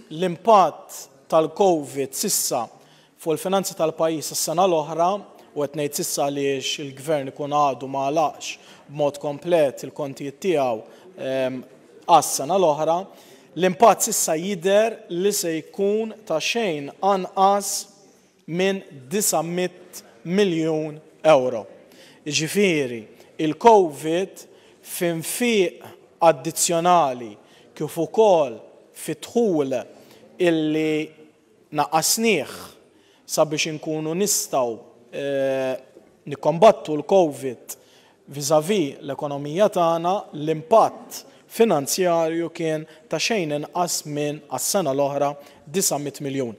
l-impatt tal-COVID sissa fuq il-finanzi tal-pajjiż is-sena l-oħra u qed ngħid sissa għaliex il-Gvern ikun għadu ma għalaqx b'mod komplet il-kontijiet tiegħu għas-sena l-oħra, l-impatt sissa jidher li se jkun ta' xejn anqas minn 900 miljun euro. Jiġifieri, il-COVID f'infiq addizzjonali kif ukoll fi-dħul illi naqqasnieh sabiex inkunu nistgħu nikkombattu l-COVID vis-à-vis l-ekonomija tagħna, l-impatt finanzjarju kien ta' xejn inqas minn għas-sena l-oħra 900 miljun.